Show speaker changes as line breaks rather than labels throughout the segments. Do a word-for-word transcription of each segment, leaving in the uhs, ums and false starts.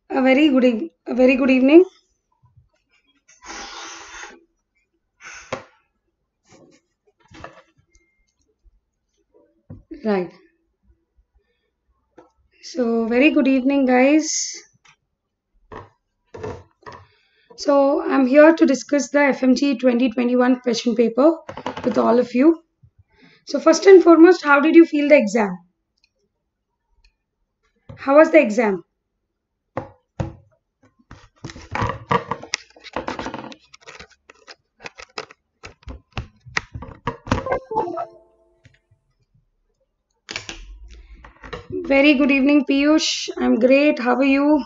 A very good, eve- a very good evening. Right. So, very good evening, guys. So, I'm here to discuss the F M G twenty twenty-one question paper with all of you. So, first and foremost, how did you feel the exam? How was the exam? Very good evening, Piyush. I'm great. How are you?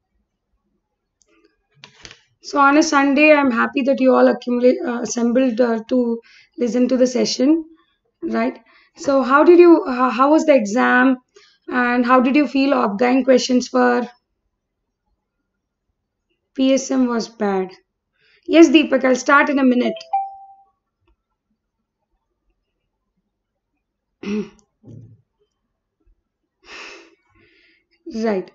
So, on a Sunday, I'm happy that you all accumulate, uh, assembled uh, to listen to the session, right? So, how did you? How, how was the exam? And how did you feel outgoing questions were? P S M was bad. Yes, Deepak, I'll start in a minute. Right.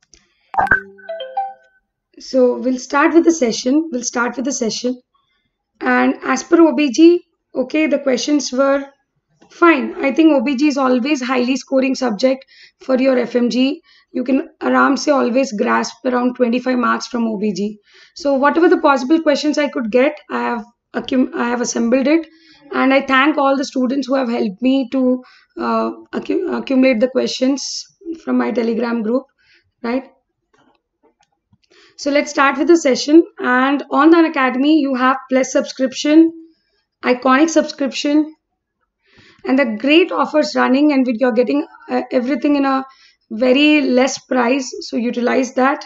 So we'll start with the session. We'll start with the session. And as per O B G, okay, the questions were fine. I think O B G is always highly scoring subject for your F M G. You can aram se always grasp around twenty-five marks from O B G. So whatever the possible questions I could get, I have accum- I have assembled it, and I thank all the students who have helped me to uh, accu- accumulate the questions from my Telegram group. Right. So let's start with the session. And on the Academy, you have Plus subscription, Iconic subscription, and the great offers running, and with you're getting uh, everything in a very less price. So utilize that.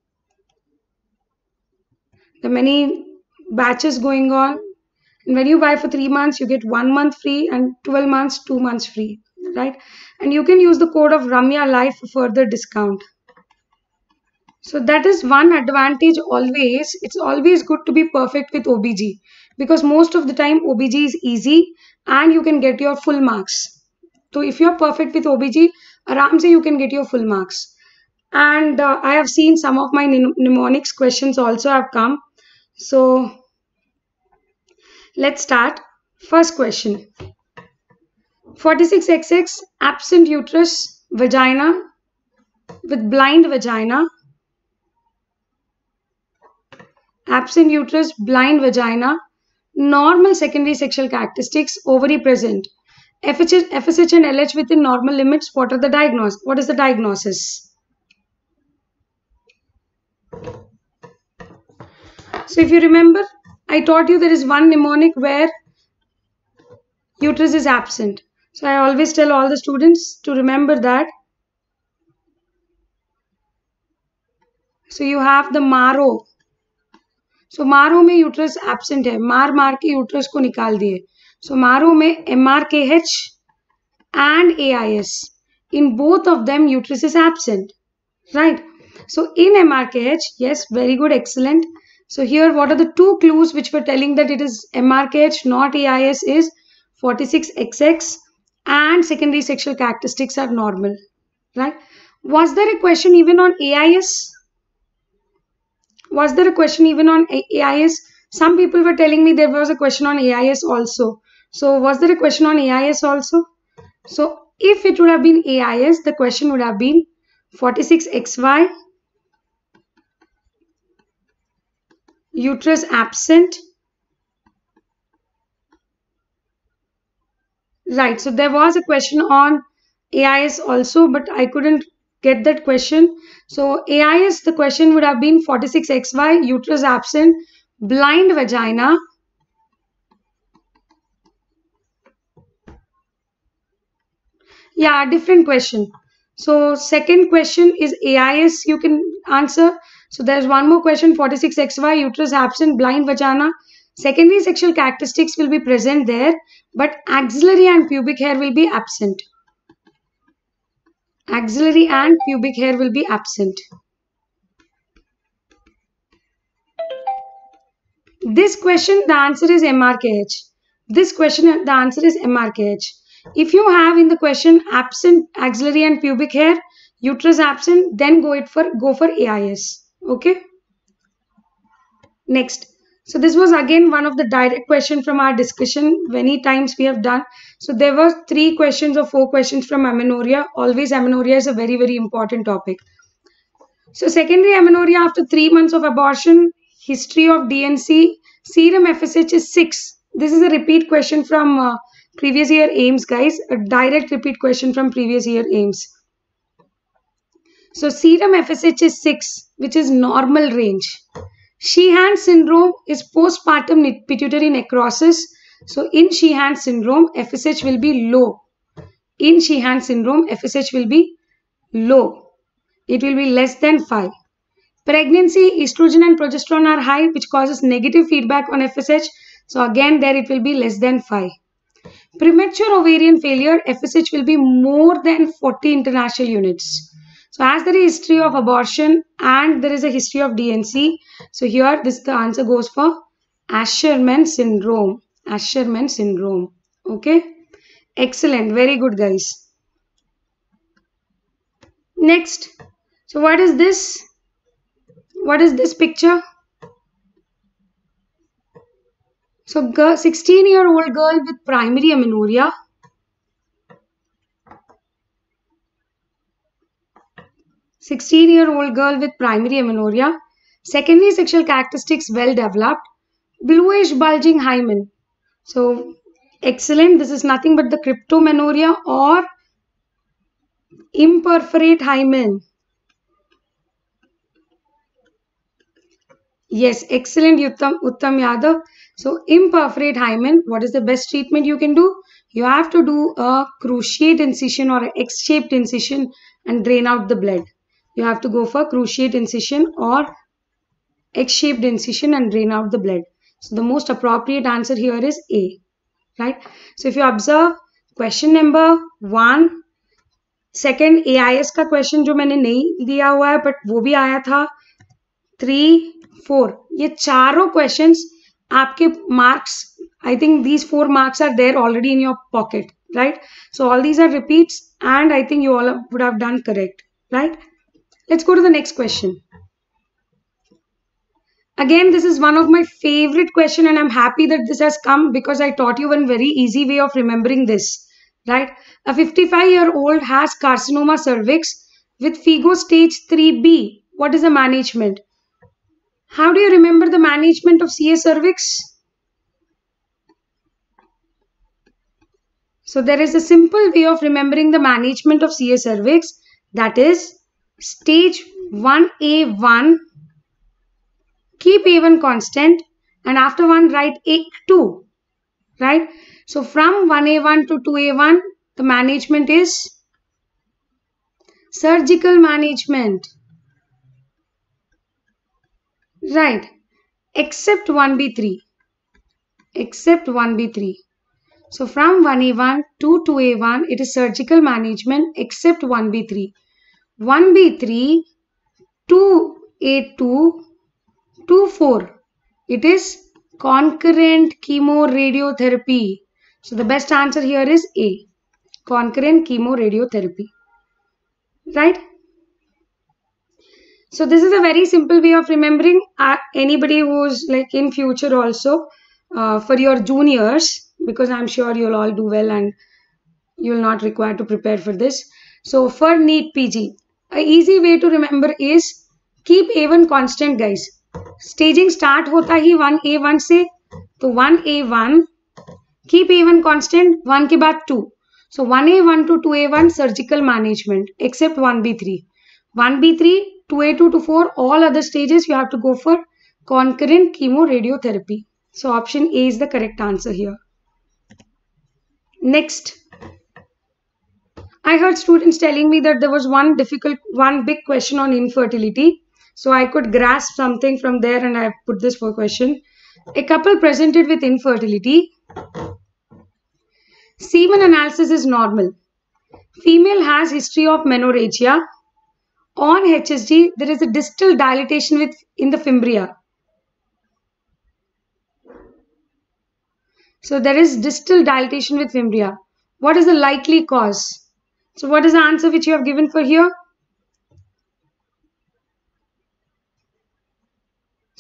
The many batches going on. And when you buy for three months, you get one month free, and twelve months, two months free, right? And you can use the code of Ramya Life for further discount. So that is one advantage always. It's always good to be perfect with O B G because most of the time O B G is easy and you can get your full marks. So if you're perfect with O B G, aram se you can get your full marks. And uh, I have seen some of my mnem- mnemonics questions also have come. So let's start. First question. forty-six X X absent uterus vagina with blind vagina. Absent uterus, blind vagina, normal secondary sexual characteristics, ovary present. F S H, F S H and L H within normal limits. What are the diagnosis? What is the diagnosis? So if you remember, I taught you there is one mnemonic where uterus is absent. So I always tell all the students to remember that. So you have the Maro. So मारो में uterus absent है, मार मार के uterus को निकाल दिए. So मारो में M R K H and A I S. In both of them, uterus is absent, right? So in M R K H, yes, very good, excellent. So here, what are the two clues which were telling that it is M R K H, not A I S is forty-six X X and secondary sexual characteristics are normal, right? Was there a question even on A I S? Was there a question even on A I S? Some people were telling me there was a question on A I S also. So was there a question on A I S also? So if it would have been A I S, the question would have been forty-six X Y, uterus absent. Right, so there was a question on A I S also, but I couldn't get that question. So A I S, the question would have been forty-six X Y, uterus absent, blind vagina. Yeah, different question. So second question is A I S you can answer. So there's one more question, forty-six X Y, uterus absent, blind vagina. Secondary sexual characteristics will be present there, but axillary and pubic hair will be absent. Axillary and pubic hair will be absent. This question, the answer is M R K H. This question, the answer is M R K H. If you have in the question absent axillary and pubic hair, Uterus absent, then go it for go for A I S. Okay. Next. So this was again one of the direct question from our discussion. Many times we have done. So there were three questions or four questions from amenorrhea. Always amenorrhea is a very, very important topic. So secondary amenorrhea after three months of abortion, history of D N C, serum F S H is six. This is a repeat question from uh, previous year AIIMS, guys. A direct repeat question from previous year AIIMS. So serum F S H is six, which is normal range. Sheehan syndrome is postpartum pituitary necrosis. So in Sheehan syndrome, F S H will be low. In Sheehan syndrome, F S H will be low. It will be less than five. Pregnancy, estrogen and progesterone are high, which causes negative feedback on F S H. So again, there it will be less than five. Premature ovarian failure, F S H will be more than forty international units. So as there is history of abortion and there is a history of D N C, so here this the answer goes for Asherman syndrome. Asherman syndrome. Okay. Excellent. Very good, guys. Next. So what is this? What is this picture? So sixteen year old girl with primary amenorrhea. sixteen year old girl with primary amenorrhea. Secondary sexual characteristics well developed. Bluish bulging hymen. So excellent. This is nothing but the cryptomenorrhea or imperforate hymen. Yes, excellent, Uttam, Uttam Yadav. So imperforate hymen, what is the best treatment you can do? You have to do a cruciate incision or an X-shaped incision and drain out the blood. You have to go for cruciate incision or X-shaped incision and drain out the blood. So the most appropriate answer here is A, right? So if you observe question number one, second A I S का question जो मैंने नहीं दिया हुआ है but वो भी आया था, three, four, ये चारों questions आपके marks, I think these four marks are there already in your pocket, right? So all these are repeats and I think you all would have done correct, right? Let's go to the next question. Again, this is one of my favorite question and I'm happy that this has come because I taught you one very easy way of remembering this, right? A fifty-five year old has carcinoma cervix with FIGO stage three B. What is the management? How do you remember the management of C A cervix? So there is a simple way of remembering the management of C A cervix, that is stage one A one, keep A one constant and after one write A two, right? So from one A one to two A one, the management is surgical management, right? Except one B three, except one B three. So from one A one to two A one, it is surgical management except one B three. one B three, two A two, two four, it is concurrent chemoradiotherapy. So the best answer here is A, concurrent chemoradiotherapy, right? So this is a very simple way of remembering. Uh, anybody who's like in future also uh, for your juniors, because I'm sure you'll all do well and you'll not require to prepare for this. So for NEET P G, a easy way to remember is keep A one constant, guys. Staging start hota hi one A one से, तो one A one, keep A one constant, one के बाद two. So one A one to two A one surgical management except one B three. one B three, two A two to four, all other stages you have to go for concurrent chemoradiotherapy. So option A is the correct answer here. Next. I heard students telling me that there was one difficult, one big question on infertility. So I could grasp something from there and I put this for question. A couple presented with infertility. Semen analysis is normal. Female has history of menorrhagia. On H S G, there is a distal dilatation with in the fimbria. So there is distal dilatation with fimbria. What is the likely cause? So what is the answer which you have given for here?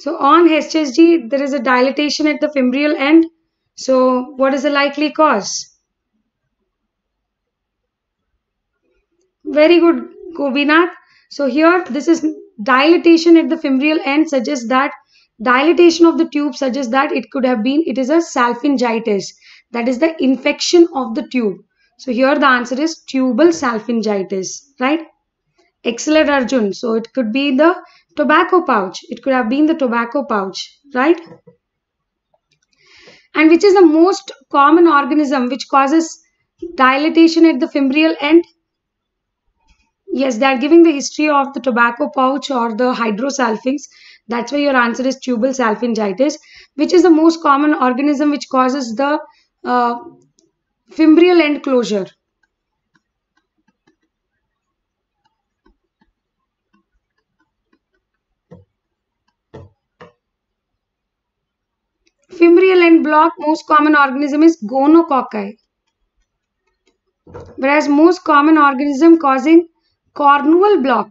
So on H S G, there is a dilatation at the fimbrial end. So what is the likely cause? Very good, Gobinath. So here, this is dilatation at the fimbrial end suggests that dilatation of the tube suggests that it could have been, it is a salpingitis. That is the infection of the tube. So here the answer is tubal salpingitis, right? Excellent, Arjun. So it could be the tobacco pouch. It could have been the tobacco pouch, right? And which is the most common organism which causes dilatation at the fimbrial end? Yes, they are giving the history of the tobacco pouch or the hydrosalpinx. That's why your answer is tubal salpingitis, which is the most common organism which causes the uh, fimbrial end closure. Fimbrial end block, most common organism is gonococci. Whereas most common organism causing Cornwall block.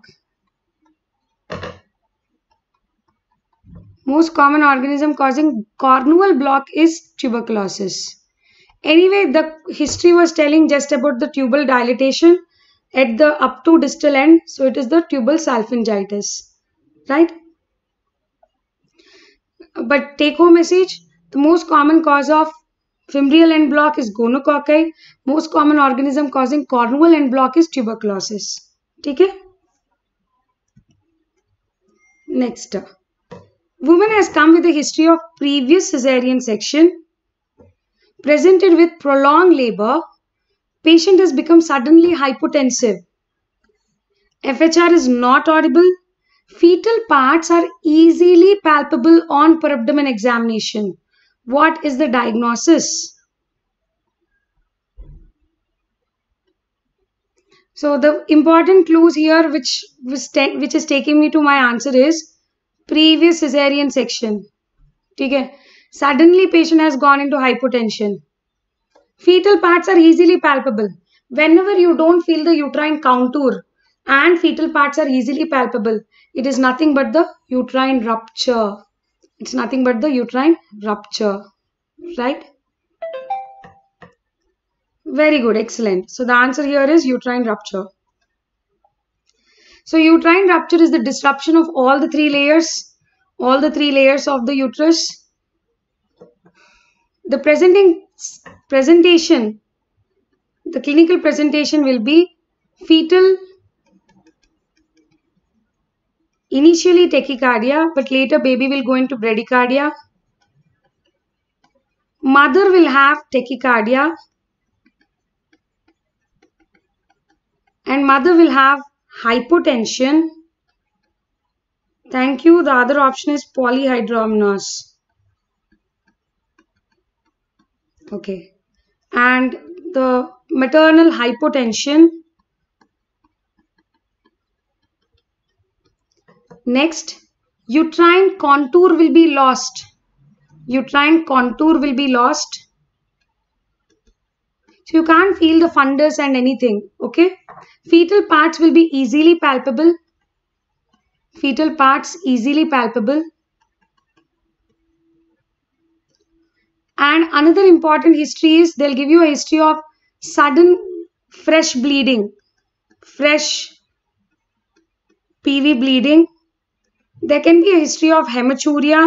Most common organism causing Cornwall block is tuberculosis. Anyway, the history was telling just about the tubal dilatation at the up to distal end. So it is the tubal salpingitis, right? But take home message, the most common cause of fimbrial end block is gonococci. Most common organism causing Cornwall end block is tuberculosis. Okay? Next. Woman has come with a history of previous cesarean section. Presented with prolonged labor. Patient has become suddenly hypotensive. F H R is not audible. Fetal parts are easily palpable on per abdomen examination. What is the diagnosis? So the important clues here which, which is taking me to my answer is previous cesarean section. Okay. Suddenly patient has gone into hypotension. Fetal parts are easily palpable. Whenever you don't feel the uterine contour and fetal parts are easily palpable, it is nothing but the uterine rupture. It's nothing but the uterine rupture, right? Very good, excellent. So the answer here is uterine rupture. So uterine rupture is the disruption of all the three layers, all the three layers of the uterus. The presenting presentation, the clinical presentation will be fetal, initially tachycardia, but later baby will go into bradycardia. Mother will have tachycardia and mother will have hypotension. Thank you. The other option is polyhydramnios. Okay. And the maternal hypotension. Next, uterine contour will be lost. Uterine contour will be lost. So you can't feel the fundus and anything. Okay. Fetal parts will be easily palpable. Fetal parts easily palpable. And another important history is they'll give you a history of sudden fresh bleeding. Fresh P V bleeding. There can be a history of hematuria.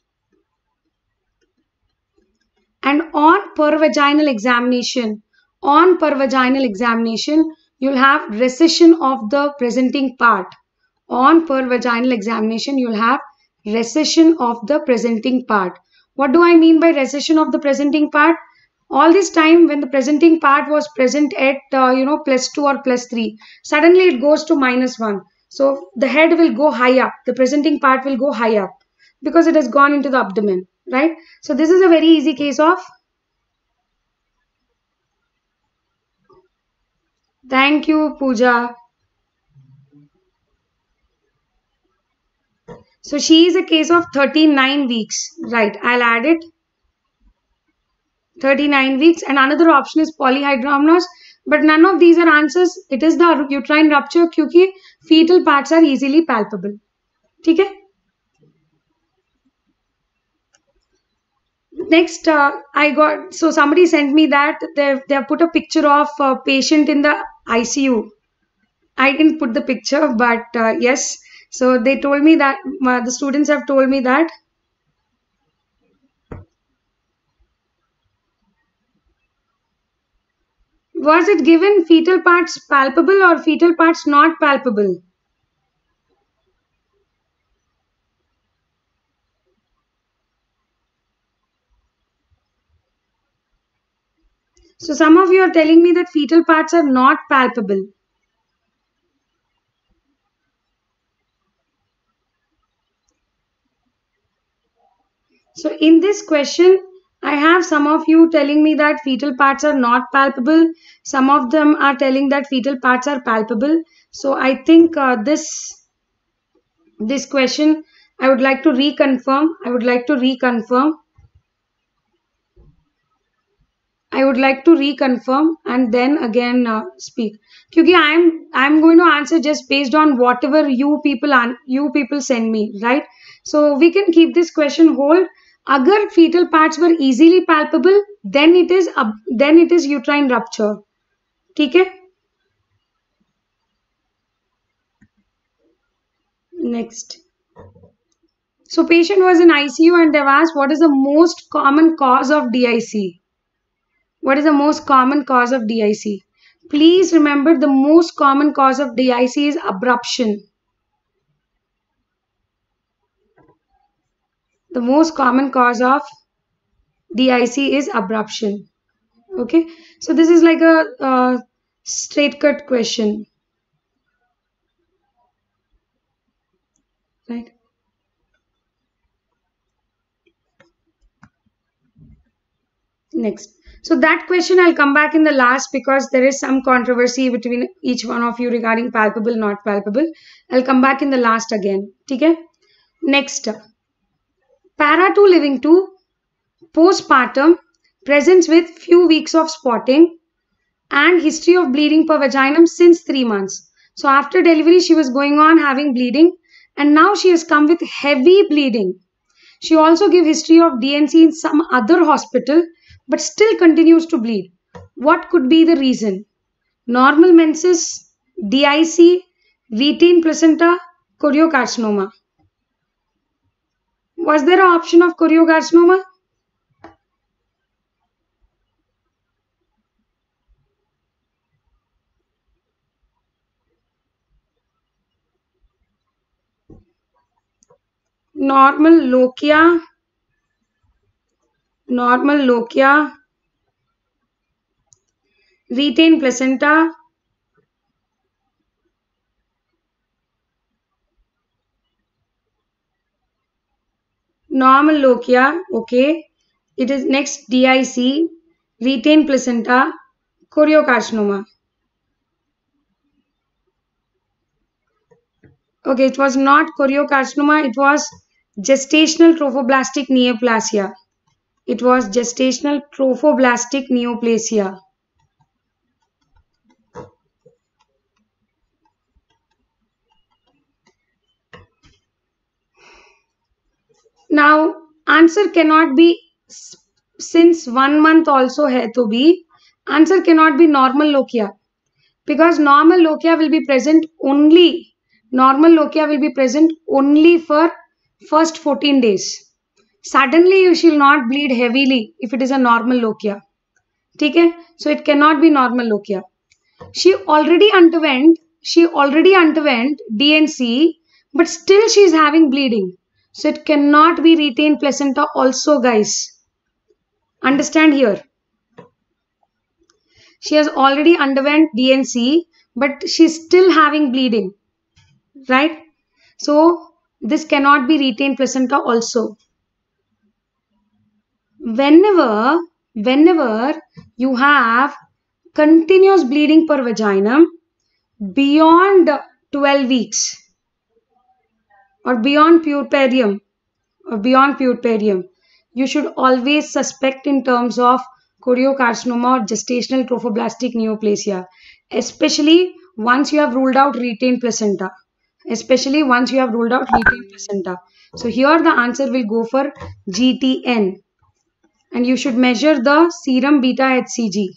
And on pervaginal examination, on pervaginal examination, you'll have recession of the presenting part. On pervaginal examination, you'll have recession of the presenting part. What do I mean by recession of the presenting part? All this time when the presenting part was present at, uh, you know, plus two or plus three, suddenly it goes to minus one. So the head will go high up. The presenting part will go high up because it has gone into the abdomen, right? So this is a very easy case of. Thank you, Pooja. So she is a case of thirty-nine weeks. Right, I'll add it. thirty-nine weeks. And another option is polyhydramnios. But none of these are answers. It is the uterine rupture because fetal parts are easily palpable. Okay? Next, uh, I got, so somebody sent me that they they have put a picture of a patient in the I C U. I didn't put the picture, but uh, yes. So they told me that uh, the students have told me that. Was it given fetal parts palpable or fetal parts not palpable? So some of you are telling me that fetal parts are not palpable. So in this question, I have some of you telling me that fetal parts are not palpable. Some of them are telling that fetal parts are palpable. So I think uh, this this question I would like to reconfirm. I would like to reconfirm. I would like to reconfirm and then again uh, speak. Because I'm I'm going to answer just based on whatever you people an, you people send me, right? So we can keep this question hold. Agar fetal parts were easily palpable, then it is uh, then it is uterine rupture. Okay? Next. So patient was in I C U and they've asked what is the most common cause of D I C? What is the most common cause of D I C? Please remember the most common cause of D I C is abruption. The most common cause of D I C is abruption. Okay. So this is like a, a straight cut question. Right. Next. So that question I'll come back in the last because there is some controversy between each one of you regarding palpable, not palpable. I'll come back in the last again. Okay. Next. Para two living two, postpartum, presents with few weeks of spotting and history of bleeding per vaginum since three months. So after delivery, she was going on having bleeding and now she has come with heavy bleeding. She also gave history of D N C in some other hospital but still continues to bleed. What could be the reason? Normal menses, D I C, retained placenta, choriocarcinoma. Was there an option of choriocarcinoma? Normal lochia, normal lochia, retained placenta, normal lochia, okay. It is next D I C, retained placenta, choriocarcinoma. Okay, it was not choriocarcinoma, it was gestational trophoblastic neoplasia. It was gestational trophoblastic neoplasia. Now, answer cannot be since one month also hai to be. Answer cannot be normal lochia because normal lochia will be present only. Normal lochia will be present only for first fourteen days. Suddenly you shall not bleed heavily if it is a normal lochia. Okay? So it cannot be normal lochia. She already underwent, she already underwent D N C, but still she is having bleeding. So it cannot be retained placenta also, guys. Understand here. She has already underwent D N C, but she is still having bleeding. Right? So this cannot be retained placenta also. Whenever, whenever you have continuous bleeding per vaginum beyond twelve weeks or beyond puerperium or beyond puerperium, you should always suspect in terms of choriocarcinoma or gestational trophoblastic neoplasia, especially once you have ruled out retained placenta. Especially once you have ruled out retained placenta. So here the answer will go for G T N. and you should measure the serum beta H C G.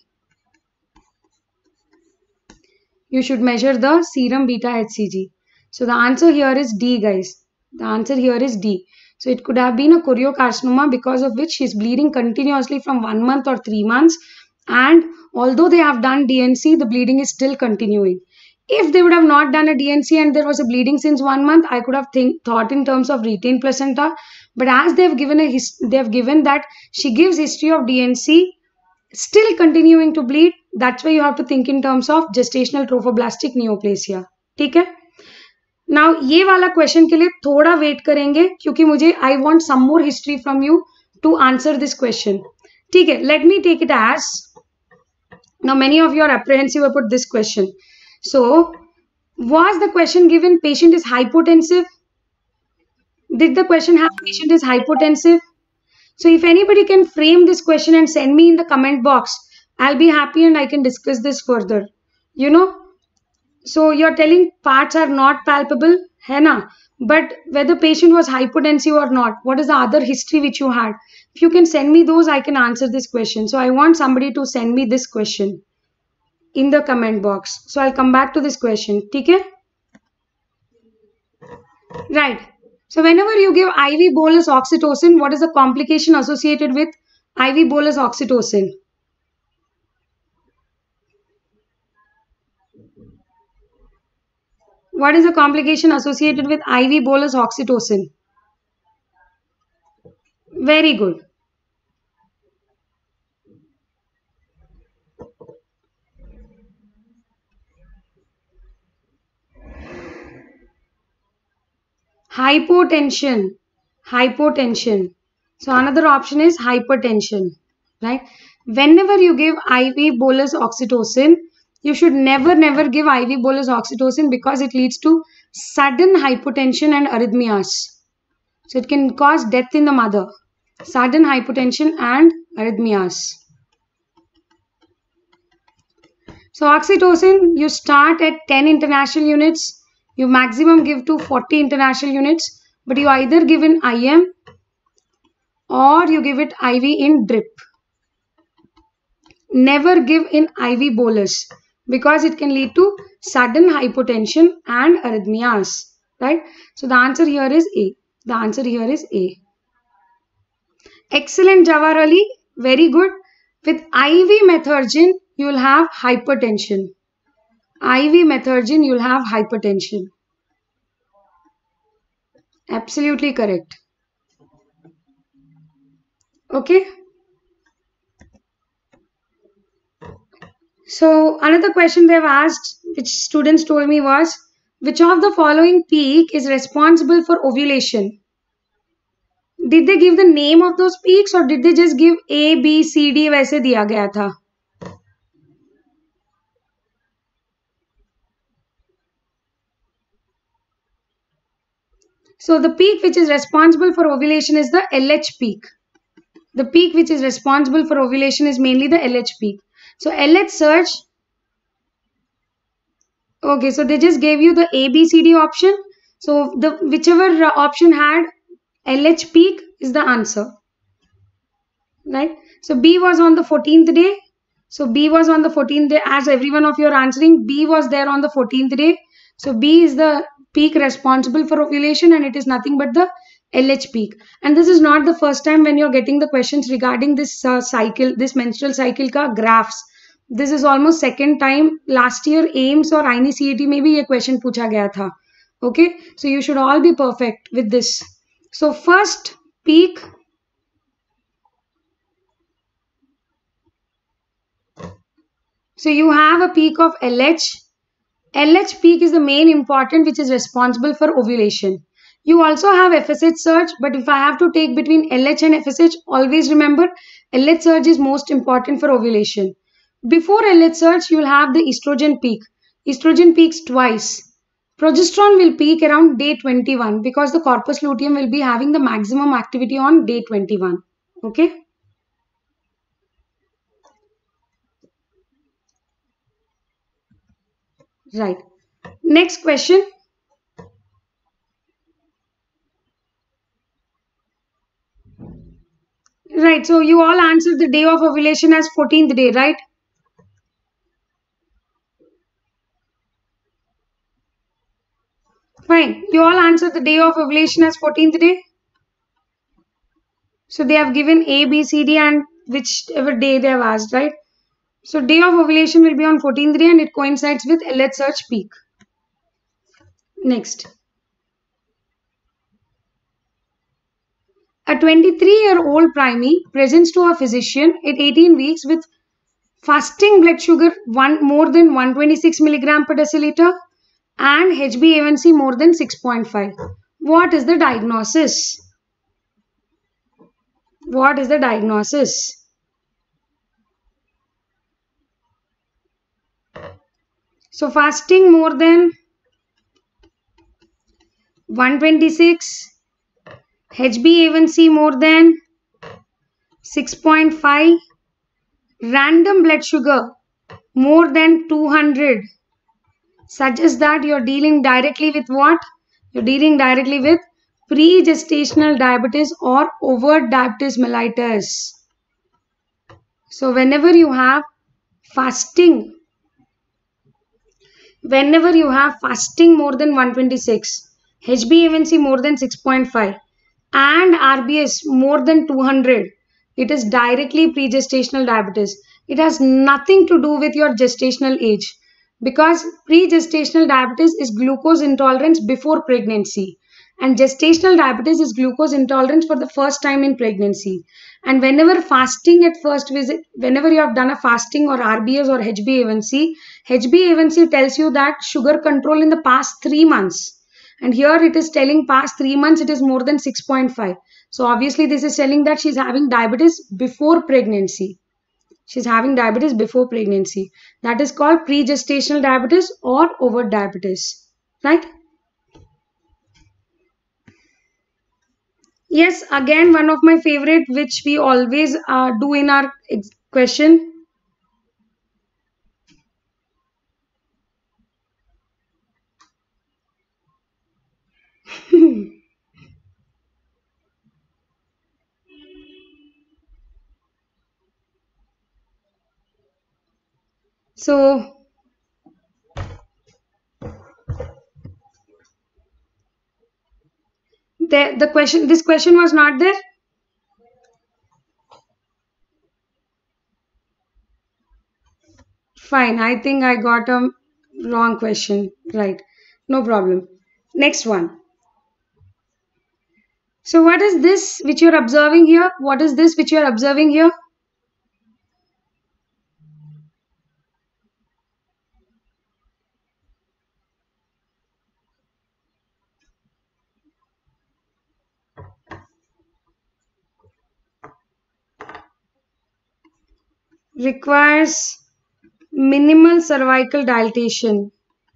You should measure the serum beta H C G. So the answer here is D, guys. The answer here is D. So it could have been a choriocarcinoma because of which she is bleeding continuously from one month or three months. And although they have done D N C, the bleeding is still continuing. If they would have not done a D N C and there was a bleeding since one month, I could have think, thought in terms of retained placenta. But as they have given a his, they have given that she gives history of D N C, still continuing to bleed, that's why you have to think in terms of gestational trophoblastic neoplasia. ठीक है? Now ये वाला question के लिए थोड़ा wait करेंगे क्योंकि मुझे I want some more history from you to answer this question. ठीक है? Let me take it as, now many of you are apprehensive about this question. So was the question given patient is hypotensive? Did the question have patient is hypotensive? So if anybody can frame this question and send me in the comment box, I'll be happy and I can discuss this further. You know, so you're telling parts are not palpable, hai na? But whether patient was hypotensive or not, what is the other history which you had? If you can send me those, I can answer this question. So I want somebody to send me this question in the comment box. So I'll come back to this question. Okay? Right. So whenever you give I V bolus oxytocin, what is the complication associated with I V bolus oxytocin? What is the complication associated with I V bolus oxytocin? Very good. Hypotension. Hypotension. So another option is hypertension. Right? Whenever you give I V bolus oxytocin, you should never never give I V bolus oxytocin because it leads to sudden hypotension and arrhythmias. So it can cause death in the mother. Sudden hypotension and arrhythmias. So oxytocin, you start at ten international units. You maximum give to forty international units. But you either give in I M or you give it I V in drip. Never give in I V bolus because it can lead to sudden hypotension and arrhythmias. Right? So the answer here is A. The answer here is A. Excellent, Jawahar Ali. Very good. With I V methergin, you will have hypertension. I V methergin, you will have hypertension. Absolutely correct. Okay. So another question they've asked, which students told me was, which of the following peak is responsible for ovulation? Did they give the name of those peaks or did they just give A, B, C, D वैसे दिया गया था? So the peak which is responsible for ovulation is the L H peak. The peak which is responsible for ovulation is mainly the L H peak. So L H surge. Okay, so they just gave you the A, B, C, D option. So the whichever option had L H peak is the answer. Right? So B was on the fourteenth day. So B was on the fourteenth day. As every one of you are answering, B was there on the fourteenth day. So B is the peak responsible for ovulation and it is nothing but the L H peak. And this is not the first time when you're getting the questions regarding this uh, cycle, this menstrual cycle ka graphs. This is almost second time. Last year A I M S or I N I C A T में भी ये question पूछा गया था. Okay, so you should all be perfect with this. So first peak. So you have a peak of L H. L H peak is the main important which is responsible for ovulation. You also have F S H surge, but if I have to take between L H and F S H, always remember L H surge is most important for ovulation. Before L H surge, you will have the estrogen peak. Estrogen peaks twice. Progesterone will peak around day twenty-one because the corpus luteum will be having the maximum activity on day twenty-one. Okay. Right. Next question. Right, so you all answered the day of ovulation as fourteenth day, right? Fine. You all answered the day of ovulation as fourteenth day. So they have given A, B, C, D and whichever day they have asked, right? So day of ovulation will be on fourteenth day and it coincides with L H search peak. Next. A twenty-three-year-old primie presents to a physician at eighteen weeks with fasting blood sugar one more than one hundred twenty-six milligram per deciliter and H b A one C more than six point five. What is the diagnosis? What is the diagnosis? So fasting more than one hundred twenty-six, H b A one C more than six point five, random blood sugar more than two hundred suggests that you're dealing directly with what? You're dealing directly with pre-gestational diabetes or overt diabetes mellitus. So whenever you have fasting, whenever you have fasting more than one hundred twenty-six, H b A one C more than six point five and R B S more than two hundred, it is directly pre-gestational diabetes. It has nothing to do with your gestational age because pre-gestational diabetes is glucose intolerance before pregnancy and gestational diabetes is glucose intolerance for the first time in pregnancy. And whenever fasting at first visit, whenever you have done a fasting or R B S or H b A one C, H b A one C tells you that sugar control in the past three months. And here it is telling past three months it is more than six point five. So obviously this is telling that she is having diabetes before pregnancy. She is having diabetes before pregnancy. That is called pre-gestational diabetes or overt diabetes. Right? Yes, again one of my favorite which we always uh, do in our question. So the, the question, this question was not there. Fine, I think I got a wrong question. Right, no problem. Next one. So what is this which you are observing here? What is this which you are observing here? Requires minimal cervical dilatation.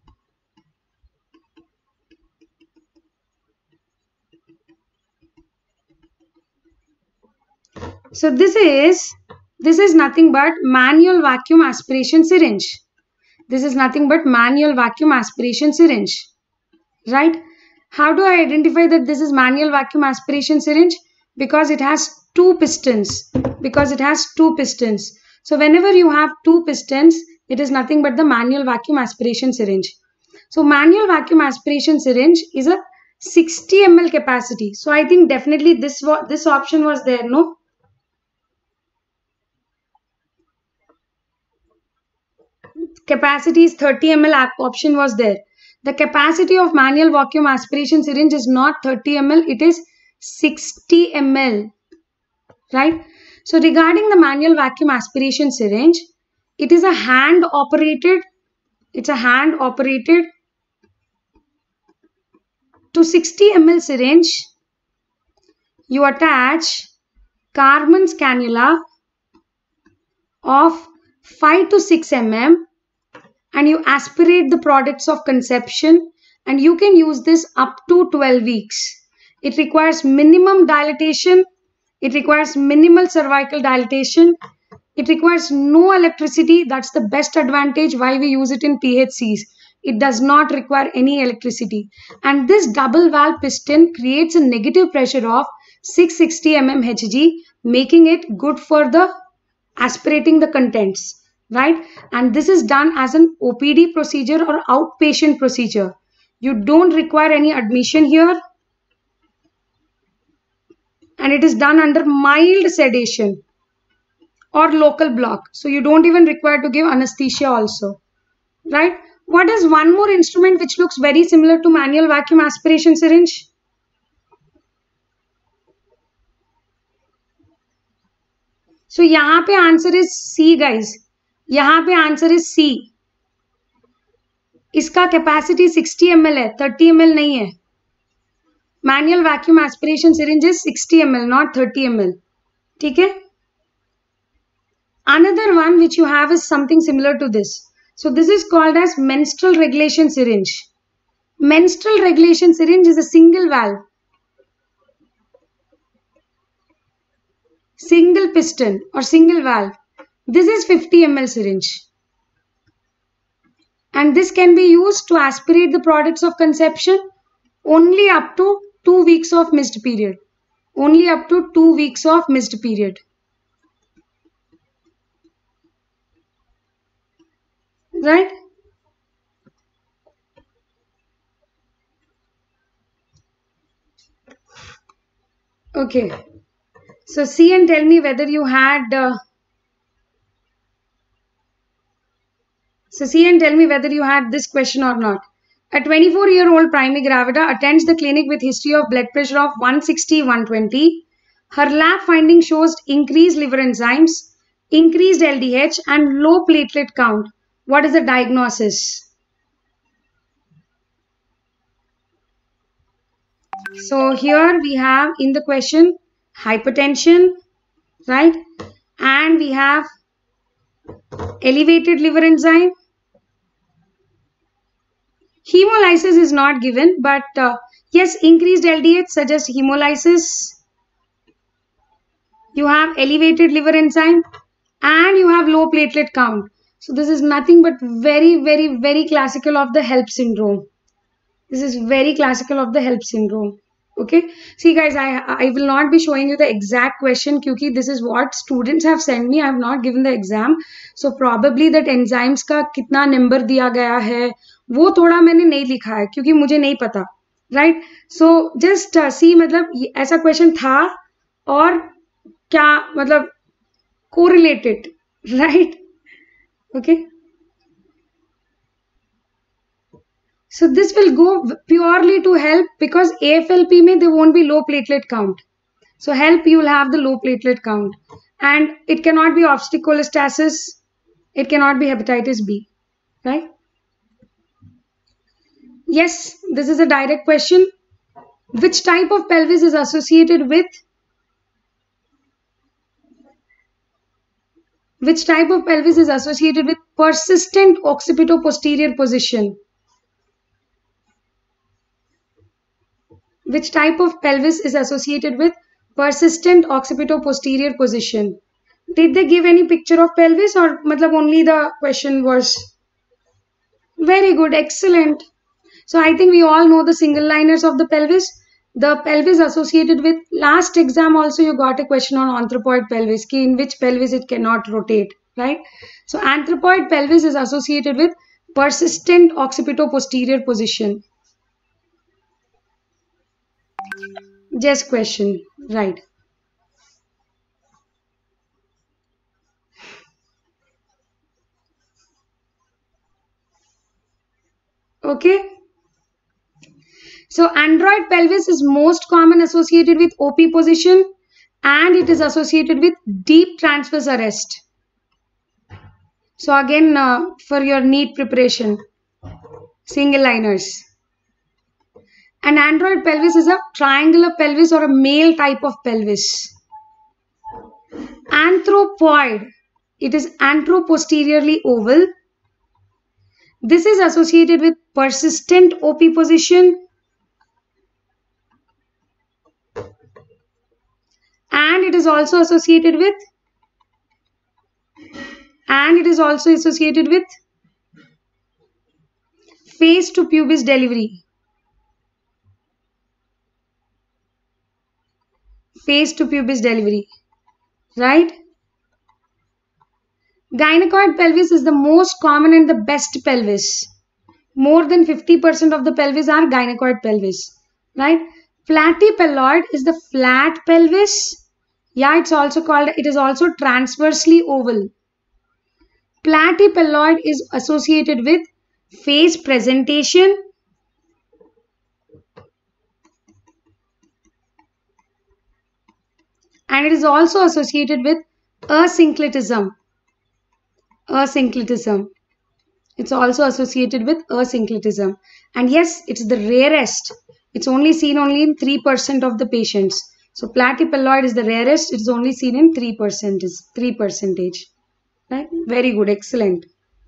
So this is this is nothing but manual vacuum aspiration syringe. This is nothing but manual vacuum aspiration syringe. Right? How do I identify that this is manual vacuum aspiration syringe? Because it has two pistons. Because it has two pistons. So whenever you have two pistons, it is nothing but the manual vacuum aspiration syringe. So manual vacuum aspiration syringe is a sixty milliliter capacity. So I think definitely this, this option was there, no? Capacity is thirty milliliter option was there. The capacity of manual vacuum aspiration syringe is not thirty milliliters, it is sixty milliliters. Right? So regarding the manual vacuum aspiration syringe, it is a hand operated, it's a hand operated to sixty milliliter syringe. You attach Karman's cannula of five to six millimeters and you aspirate the products of conception and you can use this up to twelve weeks. It requires minimum dilatation. It requires minimal cervical dilatation. It requires no electricity. That's the best advantage why we use it in P H Cs. It does not require any electricity. And this double valve piston creates a negative pressure of six hundred sixty millimeters Hg making it good for the aspirating the contents, right? And this is done as an O P D procedure or outpatient procedure. You don't require any admission here, and it is done under mild sedation or local block. So you don't even require to give anesthesia also, right? What is one more instrument which looks very similar to manual vacuum aspiration syringe? So यहाँ पे answer is C, guys. यहाँ पे answer is C. इसका capacity sixty milliliters है, thirty milliliters नहीं है. Manual vacuum aspiration syringe is sixty milliliters, not thirty milliliters. ठीक है? Another one which you have is something similar to this. So this is called as menstrual regulation syringe. Menstrual regulation syringe is a single valve, single piston or single valve. This is fifty milliliters syringe. And this can be used to aspirate the products of conception only up to two weeks of missed period. Only up to two weeks of missed period. Right? Okay. So see and tell me whether you had... Uh, so see and tell me whether you had this question or not. A twenty-four-year-old primary gravida attends the clinic with history of blood pressure of one sixty, one twenty. Her lab finding shows increased liver enzymes, increased L D H and low platelet count. What is the diagnosis? So here we have in the question hypertension, right? And we have elevated liver enzyme. Hemolysis is not given, but uh, yes, increased L D H suggests hemolysis. You have elevated liver enzyme and you have low platelet count. So this is nothing but very, very, very classical of the HELLP syndrome. This is very classical of the HELLP syndrome. Okay. See guys, I, I will not be showing you the exact question because this is what students have sent me. I have not given the exam. So probably that enzymes का कितना number दिया गया है वो थोड़ा मैंने नहीं लिखा है क्योंकि मुझे नहीं पता. Right. So just uh, see मतलब ऐसा question था और क्या मतलब correlated. Right. Okay. So this will go purely to HELLP because A F L P mein there won't be low platelet count. So HELLP you will have the low platelet count. And it cannot be obstetric cholestasis. It cannot be hepatitis B. Right? Yes, this is a direct question. Which type of pelvis is associated with Which type of pelvis is associated with persistent occipito-posterior position? Which type of pelvis is associated with persistent occipito-posterior position? Did they give any picture of pelvis or matlab only the question was? Very good, excellent. So I think we all know the single liners of the pelvis. The pelvis associated with last exam also you got a question on anthropoid pelvis, in which pelvis it cannot rotate, right? So anthropoid pelvis is associated with persistent occipito-posterior position. Just question, right? Okay. So android pelvis is most common associated with O P position and it is associated with deep transverse arrest. So again uh, for your NEET preparation, single liners. An android pelvis is a triangular pelvis or a male type of pelvis. Anthropoid, it is anteroposteriorly oval. This is associated with persistent O P position and it is also associated with and it is also associated with face to pubis delivery. Face to pubis delivery. right? Gynecoid pelvis is the most common and the best pelvis. More than fifty percent of the pelvis are gynecoid pelvis, right? Platypelloid is the flat pelvis. Yeah, it's also called, it is also transversely oval. Platypelloid is associated with face presentation, and it is also associated with asynclitism. Asynclitism. It's also associated with asynclitism. And yes, it's the rarest. It's only seen only in three percent of the patients. So platypelloid is the rarest. It's only seen in three percent, is three percentage. Right? Very good. Excellent.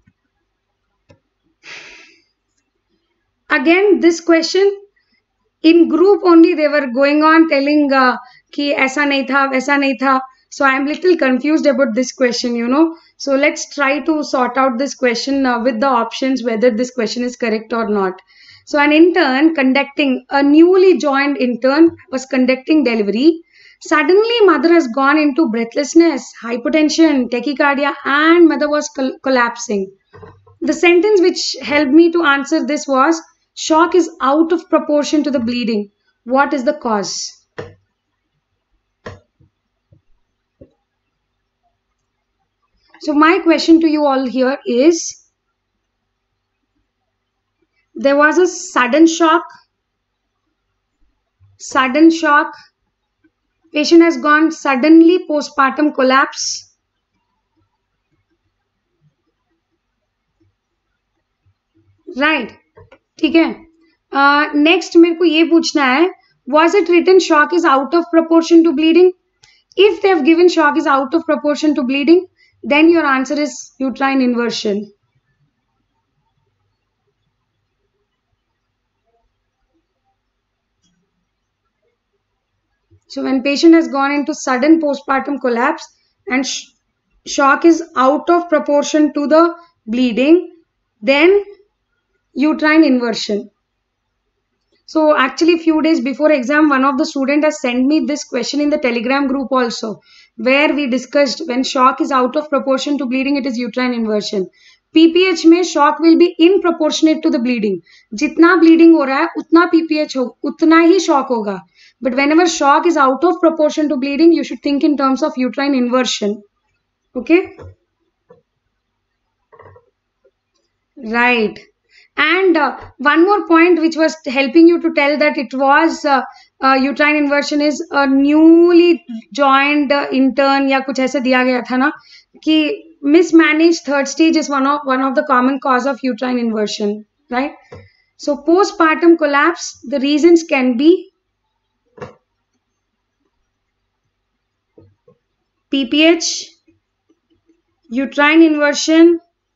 Again, this question, in group only they were going on telling uh, ki aisa nahi tha, aisa nahi tha. So I am little confused about this question, you know. So let's try to sort out this question uh, with the options whether this question is correct or not. So an intern conducting, a newly joined intern was conducting delivery. Suddenly mother has gone into breathlessness, hypotension, tachycardia, and mother was col collapsing. The sentence which helped me to answer this was, shock is out of proportion to the bleeding. What is the cause? So my question to you all here is, there was a sudden shock, sudden shock, patient has gone suddenly postpartum collapse. Right, ठीक है. uh, next मेरे को ये पूछना है, was it written shock is out of proportion to bleeding? If they have given shock is out of proportion to bleeding, then your answer is uterine inversion. So when patient has gone into sudden postpartum collapse and sh shock is out of proportion to the bleeding, then uterine inversion. So actually few days before exam, one of the student has sent me this question in the telegram group also, where we discussed when shock is out of proportion to bleeding, it is uterine inversion. P P H में shock will be in proportionate to the bleeding. जितना bleeding हो रहा है उतना P P H हो, उतना ही shock होगा. But whenever shock is out of proportion to bleeding, you should think in terms of uterine inversion. Okay? Right. And uh, one more point which was helping you to tell that it was uh, uh, uterine inversion is a newly joined uh, intern या कुछ ऐसे दिया गया था ना कि mismanaged third stage is one of one of the common cause of uterine inversion, right? So postpartum collapse, the reasons can be P P H, uterine inversion,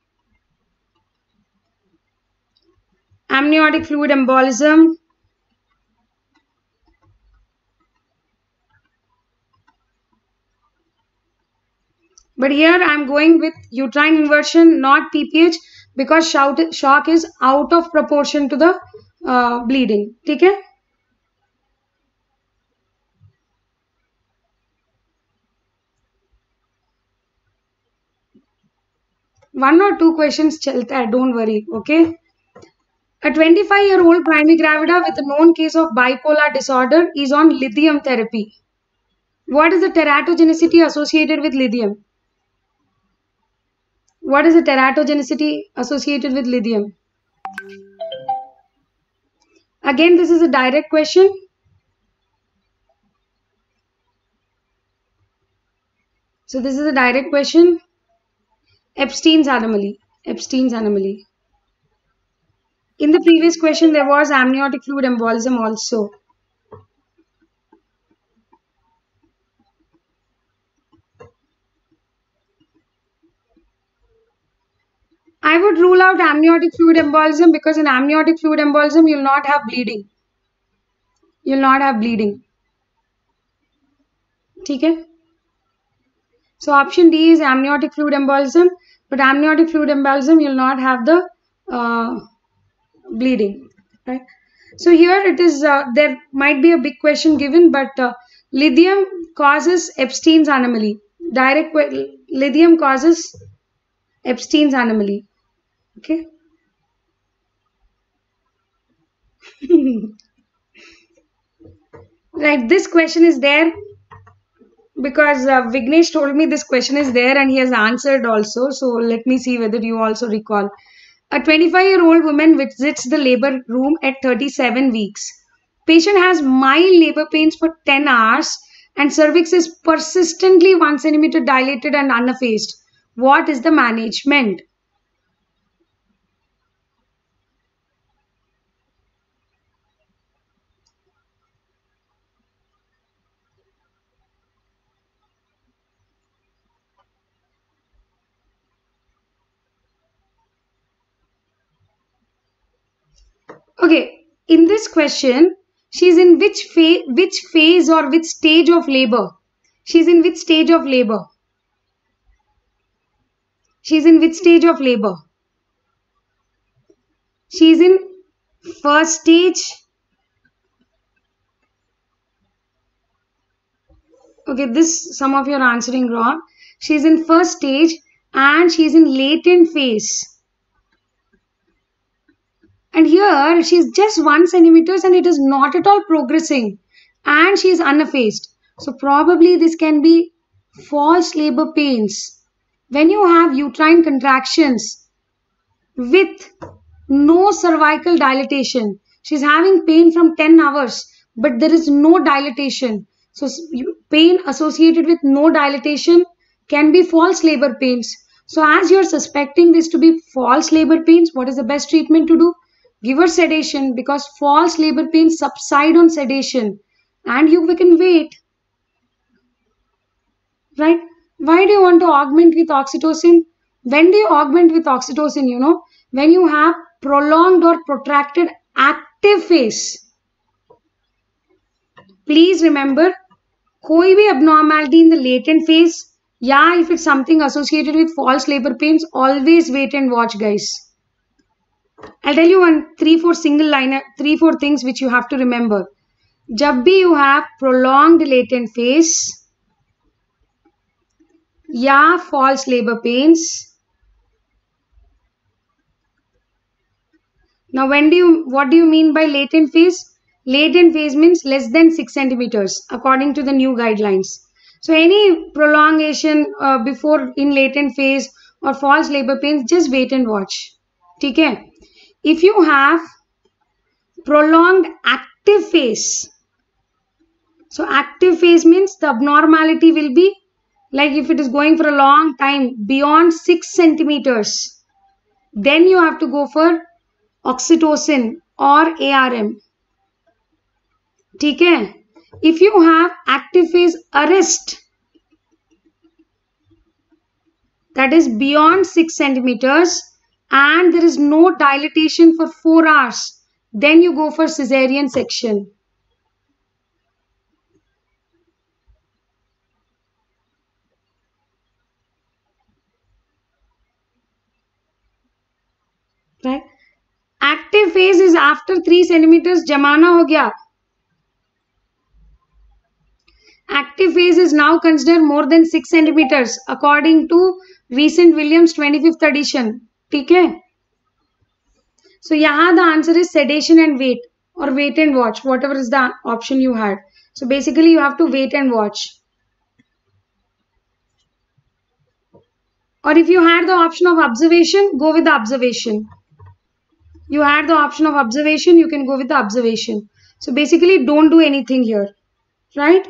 amniotic fluid embolism, but here I am going with uterine inversion, not P P H, because shout, shock is out of proportion to the uh, bleeding. Okay? One or two questions chalta hai, don't worry. Okay? A twenty-five-year-old primary gravida with a known case of bipolar disorder is on lithium therapy. What is the teratogenicity associated with lithium? What is the teratogenicity associated with lithium? Again, this is a direct question. So this is a direct question. Epstein's anomaly. Epstein's anomaly. In the previous question, there was amniotic fluid embolism also. I would rule out amniotic fluid embolism because in amniotic fluid embolism, you will not have bleeding. You will not have bleeding. Okay? So option D is amniotic fluid embolism, but amniotic fluid embolism, you will not have the uh, bleeding, right? So here it is, uh, there might be a big question given, but uh, lithium causes Epstein's anomaly. Direct lithium causes Epstein's anomaly. Okay. Right. This question is there because uh, Vignesh told me this question is there and he has answered also. So let me see whether you also recall. A twenty-five-year-old woman visits the labor room at thirty-seven weeks. Patient has mild labor pains for ten hours and cervix is persistently one centimeter dilated and uneffaced. What is the management? Okay, in this question, she's in which phase, which phase or which stage of labor? She's in which stage of labor? She's in which stage of labor? She's in first stage. Okay, this some of you are answering wrong. She's in first stage and she's in latent phase. And here she's just one centimeters and it is not at all progressing and she is uneffaced. So probably this can be false labor pains. When you have uterine contractions with no cervical dilatation, she's having pain from ten hours, but there is no dilatation. So pain associated with no dilatation can be false labor pains. So as you're suspecting this to be false labor pains, what is the best treatment to do? Give her sedation because false labor pains subside on sedation and you can wait. Right? Why do you want to augment with oxytocin? When do you augment with oxytocin? You know, when you have prolonged or protracted active phase. Please remember, koi bhi abnormality in the latent phase, yeah, if it's something associated with false labor pains, always wait and watch, guys. I'll tell you one, three, four single liner, three, four things which you have to remember. Jab bhi you have prolonged latent phase, yeah, false labor pains. Now, when do you, what do you mean by latent phase? Latent phase means less than six centimeters according to the new guidelines. So, any prolongation uh, before in latent phase or false labor pains, just wait and watch. Okay? If you have prolonged active phase, so active phase means the abnormality will be like if it is going for a long time beyond six centimeters, then you have to go for oxytocin or A R M. Okay? If you have active phase arrest, that is beyond six centimeters and there is no dilatation for four hours, then you go for cesarean section. Right? Active phase is after three centimeters, jamana ho gaya. Active phase is now considered more than six centimeters according to recent Williams twenty-fifth edition. Okay? So, yahan the answer is sedation and wait or wait and watch, whatever is the option you had. So, basically you have to wait and watch. Or if you had the option of observation, go with the observation. You had the option of observation, you can go with the observation. So, basically don't do anything here. Right?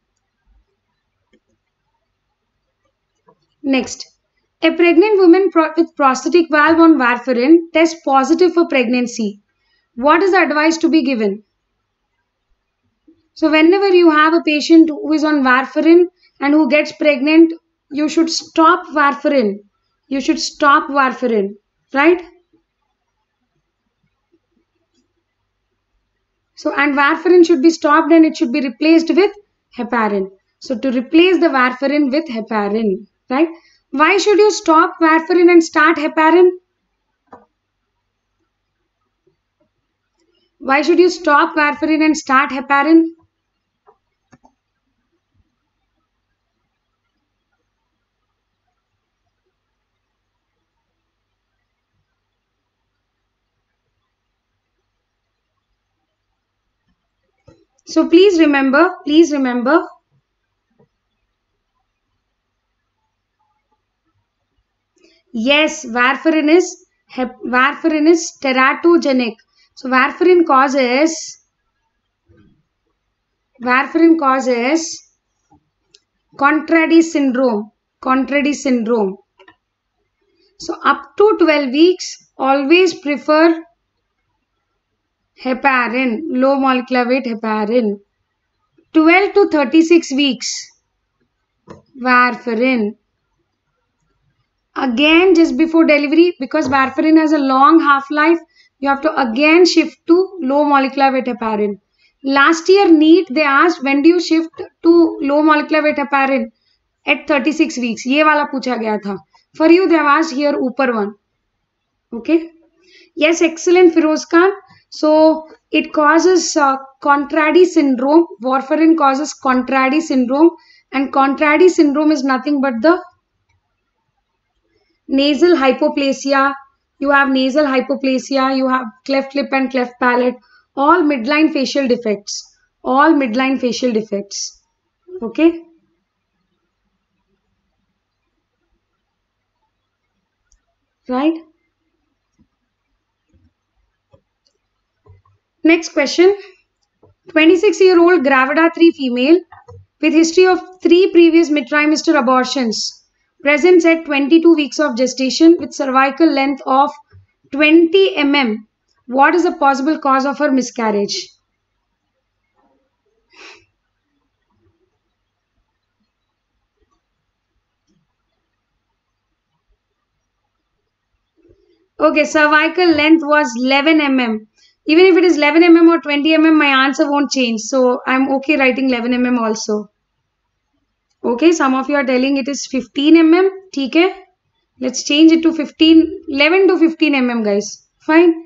Next. A pregnant woman pro with prosthetic valve on warfarin tests positive for pregnancy. What is the advice to be given? So, whenever you have a patient who is on warfarin and who gets pregnant, you should stop warfarin. You should stop warfarin. Right? So, and warfarin should be stopped and it should be replaced with heparin. So, to replace the warfarin with heparin. Right? Why should you stop warfarin and start heparin? Why should you stop warfarin and start heparin? So please remember, please remember, yes, warfarin is warfarin is teratogenic. So warfarin causes warfarin causes Contradi syndrome. Contradi syndrome. So up to twelve weeks, always prefer heparin, low molecular weight heparin. twelve to thirty-six weeks, warfarin. Again, just before delivery, because warfarin has a long half-life, you have to again shift to low molecular weight heparin. Last year NEET, they asked, when do you shift to low molecular weight heparin? At thirty-six weeks. ये वाला पूछा गया था. For you, they have asked here ऊपर one. Okay. Yes, excellent, Firoz Khan. So it causes uh, Contradi syndrome. Warfarin causes Contradi syndrome, and Contradi syndrome is nothing but the nasal hypoplasia. You have nasal hypoplasia. You have cleft lip and cleft palate. All midline facial defects. All midline facial defects. Okay. Right. Next question. twenty-six-year-old Gravida three female with history of three previous mid-trimester abortions presents at twenty-two weeks of gestation with cervical length of twenty millimeters. What is the possible cause of her miscarriage? Okay, cervical length was eleven millimeters. Even if it is eleven millimeters or twenty millimeters, my answer won't change. So I'm okay writing eleven millimeters also. Okay, some of you are telling it is fifteen millimeters. Okay, let's change it to fifteen, eleven to fifteen millimeters, guys. Fine.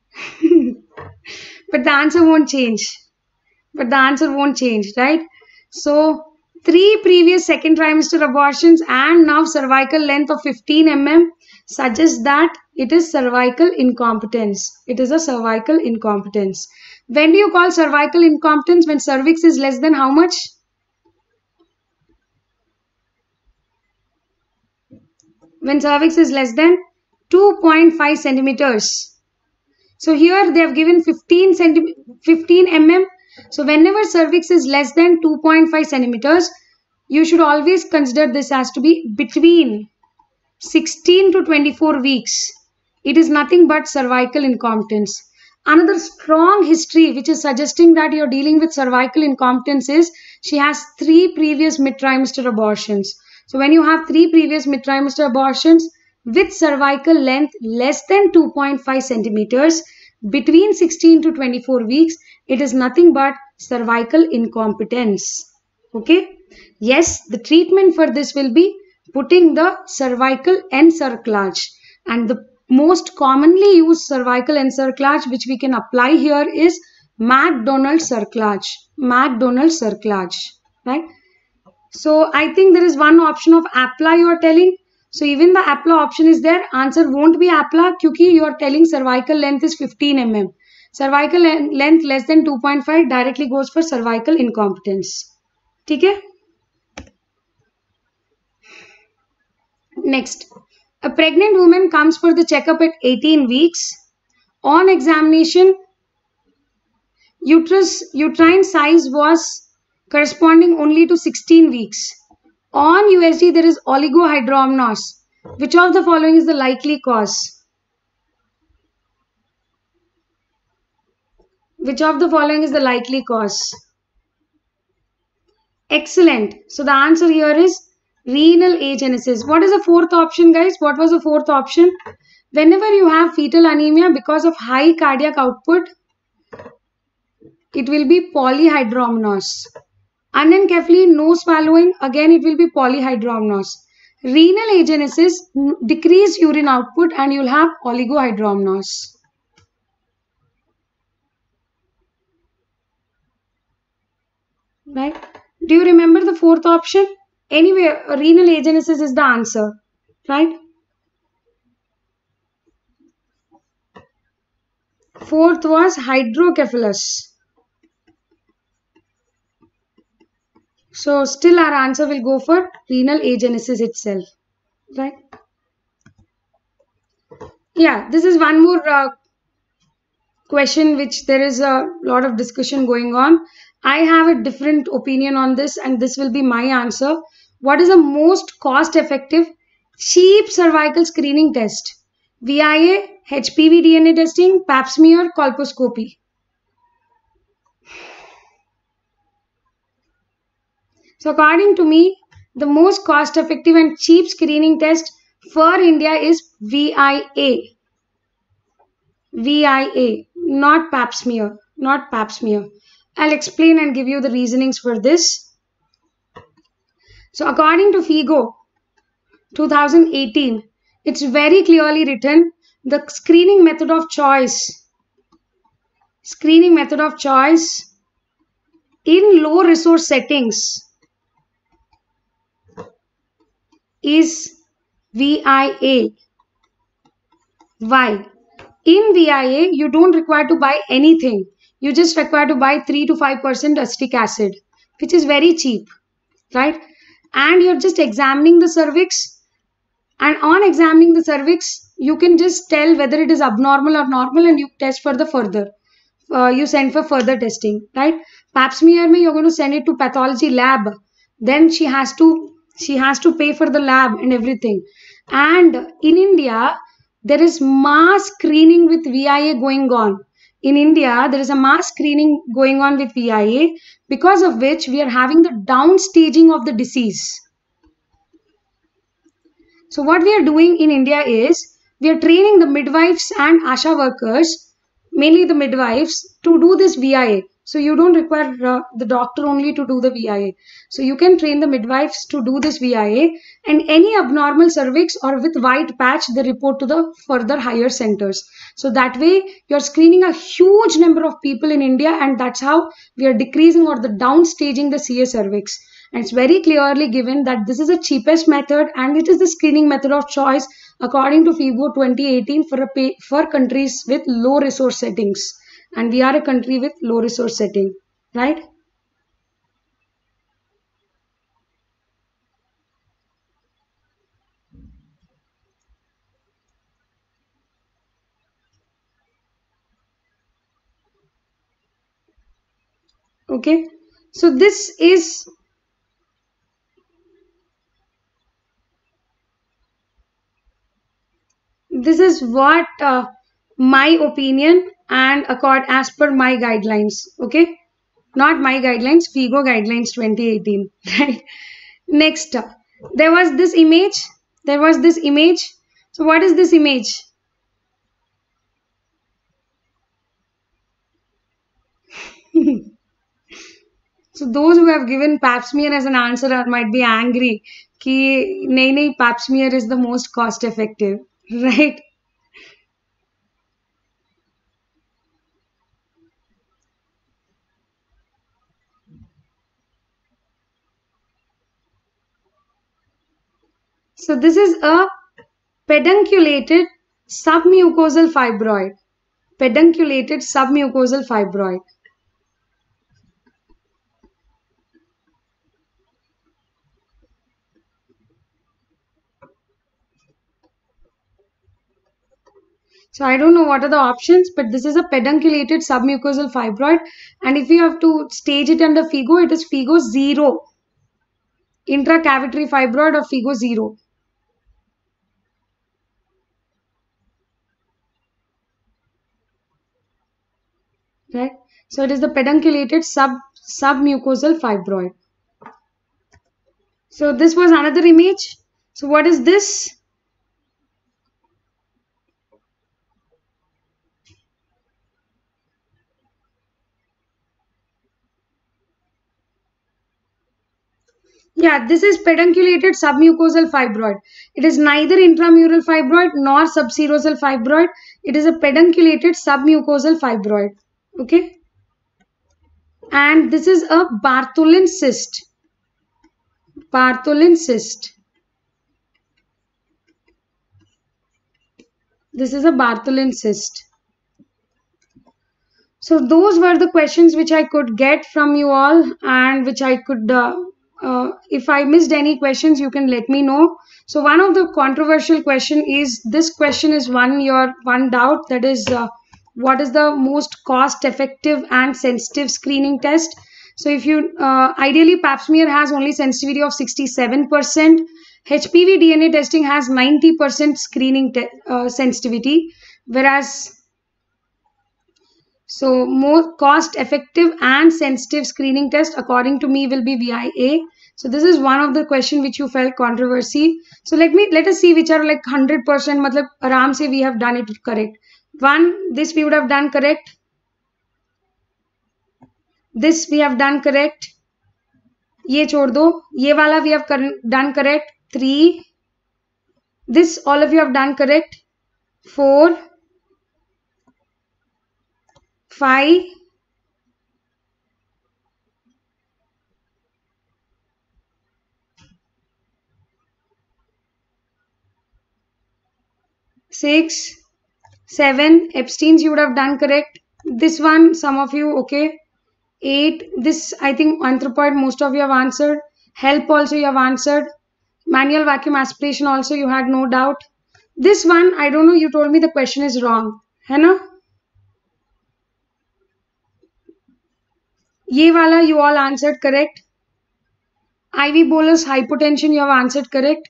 But the answer won't change. But the answer won't change, right? So, three previous second trimester abortions and now cervical length of fifteen millimeters suggests that it is cervical incompetence. It is a cervical incompetence. When do you call cervical incompetence? When cervix is less than how much? When cervix is less than two point five centimeters. So here they have given fifteen millimeters. So whenever cervix is less than two point five centimeters, you should always consider this as to be between sixteen to twenty-four weeks. It is nothing but cervical incompetence. Another strong history which is suggesting that you're dealing with cervical incompetence is she has three previous mid-trimester abortions. So when you have three previous mid-trimester abortions with cervical length less than two point five centimeters between sixteen to twenty-four weeks, it is nothing but cervical incompetence. Okay. Yes, the treatment for this will be putting the cervical encerclage, and the most commonly used cervical encerclage which we can apply here is McDonald cerclage. McDonald cerclage, right? So I think there is one option of APLA you are telling. So even the APLA option is there. Answer won't be APLA because you are telling cervical length is fifteen millimeters. Cervical length less than two point five directly goes for cervical incompetence. Okay? Next, a pregnant woman comes for the checkup at eighteen weeks. On examination, uterus uterine size was corresponding only to sixteen weeks. On U S G, there is oligohydramnios. Which of the following is the likely cause? Which of the following is the likely cause? Excellent. So the answer here is renal agenesis. What is the fourth option, guys? What was the fourth option? Whenever you have fetal anemia because of high cardiac output, it will be polyhydramnios. Anencephaly, no swallowing, again it will be polyhydramnios. Renal agenesis, decreased urine output, and you'll have oligohydramnios. Right? Do you remember the fourth option? Anyway, renal agenesis is the answer. Right? Fourth was hydrocephalus. So still our answer will go for renal agenesis itself, right? Yeah, this is one more uh, question which there is a lot of discussion going on. I have a different opinion on this, and this will be my answer. What is the most cost effective, cheap cervical screening test? V I A, H P V D N A testing, pap smear, colposcopy. So according to me, the most cost effective and cheap screening test for India is V I A. V I A, not pap smear, not pap smear. I'll explain and give you the reasonings for this. So according to FIGO twenty eighteen, it's very clearly written the screening method of choice, screening method of choice in low resource settings is V I A. Why? In V I A, you don't require to buy anything. You just require to buy three to five percent acetic acid, which is very cheap, right? And you're just examining the cervix. And on examining the cervix, you can just tell whether it is abnormal or normal, and you test for the further. Uh, you send for further testing, right? Pap smear mein you're going to send it to pathology lab. Then she has to she has to pay for the lab and everything. And in India, there is mass screening with V I A going on. In India, there is a mass screening going on with V I A, because of which we are having the downstaging of the disease. So what we are doing in India is we are training the midwives and ASHA workers, mainly the midwives, to do this V I A. So you don't require uh, the doctor only to do the V I A. So you can train the midwives to do this V I A, and any abnormal cervix or with white patch, they report to the further higher centers. So that way you're screening a huge number of people in India, and that's how we are decreasing or the downstaging the C A cervix. And it's very clearly given that this is the cheapest method, and it is the screening method of choice according to FIGO twenty eighteen for, a pay, for countries with low resource settings. And we are a country with low resource setting, right? Okay. So this is this is what uh, my opinion and accord as per my guidelines. Okay. Not my guidelines, FIGO guidelines twenty eighteen, right? Next, there was this image. There was this image. So what is this image? So those who have given pap smear as an answer are, might be angry. Ki nahi nahi, pap smear is the most cost effective, right? So this is a pedunculated submucosal fibroid. Pedunculated submucosal fibroid. So I don't know what are the options, but this is a pedunculated submucosal fibroid. And if you have to stage it under FIGO, it is FIGO zero. Intracavitary fibroid or FIGO zero. Right? So it is the pedunculated sub submucosal fibroid. So this was another image. So what is this? Yeah, this is pedunculated submucosal fibroid. It is neither intramural fibroid nor subserosal fibroid. It is a pedunculated submucosal fibroid. Okay. And this is a Bartholin cyst. Bartholin cyst. This is a Bartholin cyst. So those were the questions which I could get from you all, and which I could uh, uh, if I missed any questions, you can let me know. So one of the controversial question is, this question is one your one doubt, that is uh, what is the most cost effective and sensitive screening test? So if you uh, ideally pap smear has only sensitivity of sixty-seven percent, H P V D N A testing has ninety percent screening uh, sensitivity, whereas so more cost effective and sensitive screening test according to me will be V I A. So this is one of the question which you felt controversy. So let me let us see which are like one hundred percent matlab aram se we have done it correct. One, this we would have done correct. This we have done correct. Ye chhod do. Ye wala we have done correct. Three. This all of you have done correct. Four. Five. Six. Seven. Epstein's you would have done correct. This one, some of you, okay. Eight. This, I think, anthropoid, most of you have answered. Help also you have answered. Manual vacuum aspiration also you had no doubt. This one, I don't know, you told me the question is wrong. Hai na? Ye wala you all answered correct. I V bolus hypotension you have answered correct.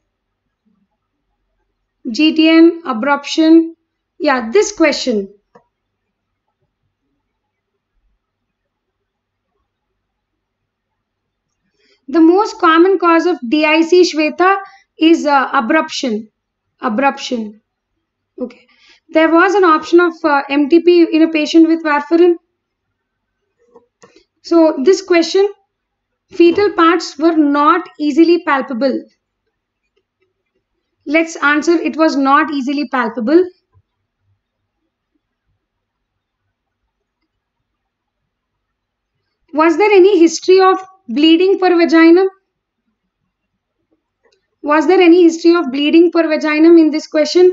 G T N, abruption. Yeah, this question. The most common cause of D I C, Shweta, is uh, abruption. Abruption. Okay. There was an option of uh, M T P in a patient with warfarin. So this question, fetal parts were not easily palpable. Let's answer, it was not easily palpable. Was there any history of bleeding per vaginum? Was there any history of bleeding per vaginum in this question?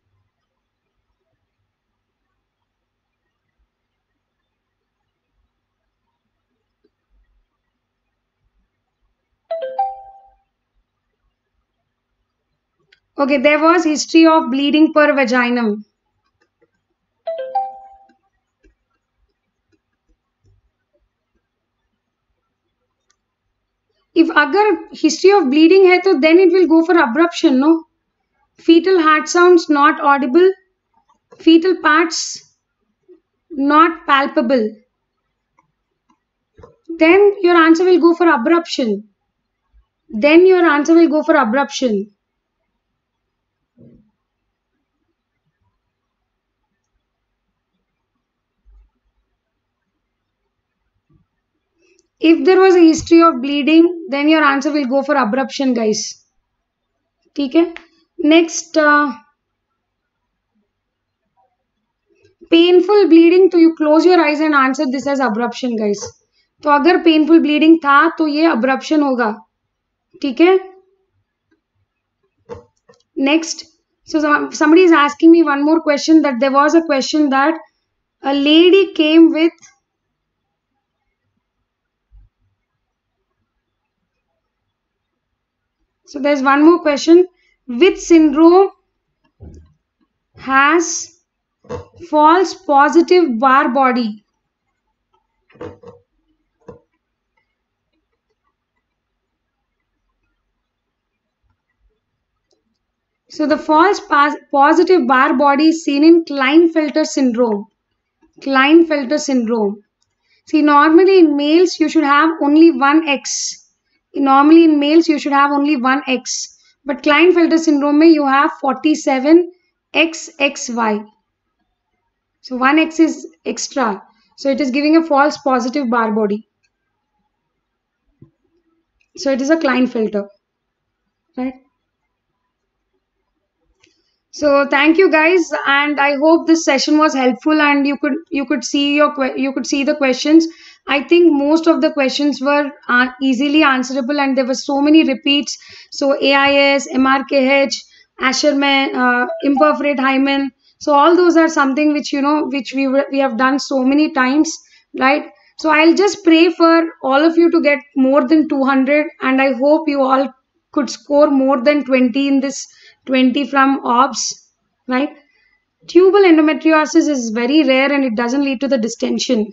Okay, there was history of bleeding per vaginum. If agar history of bleeding hai to then it will go for abruption, no? Fetal heart sounds not audible. Fetal parts not palpable. Then your answer will go for abruption. Then your answer will go for abruption. If there was a history of bleeding, then your answer will go for abruption, guys. Okay? Next, uh, painful bleeding, तो you close your eyes and answer this as abruption, guys. तो अगर painful bleeding था, तो ये abruption होगा. ठीक है? Next, so somebody is asking me one more question, that there was a question that a lady came with So there's one more question. Which syndrome has false positive Barr body? So the false positive Barr body is seen in Klinefelter syndrome. Klinefelter syndrome. See, normally in males you should have only one X. Normally in males you should have only one X. But Klinefelter syndrome mein you have forty-seven X X Y. So one X is extra. So it is giving a false positive Barr body. So it is a Klinefelter. Right? So thank you guys, and I hope this session was helpful and you could you could see your you could see the questions. I think most of the questions were uh, easily answerable, and there were so many repeats. So A I S, M R K H, Asherman, uh, imperforate hymen. So all those are something which you know which we we have done so many times, right? So I'll just pray for all of you to get more than two hundred, and I hope you all could score more than twenty in this twenty from O B S, right? Tubal endometriosis is very rare and it doesn't lead to the distension.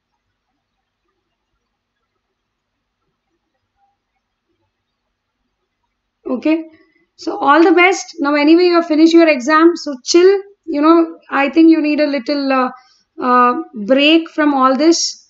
Okay, so all the best. Now anyway, you have finished your exam, so chill. You know, I think you need a little uh, uh, break from all this.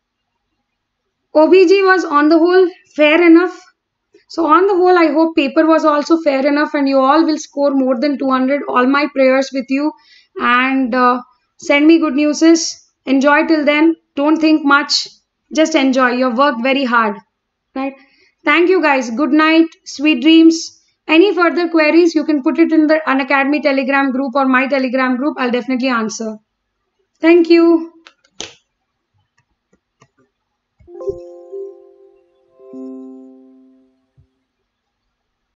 O B G was on the whole fair enough. So on the whole, I hope paper was also fair enough and you all will score more than two hundred. All my prayers with you, and uh, send me good news. Enjoy till then. Don't think much. Just enjoy. You've worked very hard. Right? Thank you guys. Good night. Sweet dreams. Any further queries, you can put it in the Unacademy Telegram group or my Telegram group. I'll definitely answer. Thank you.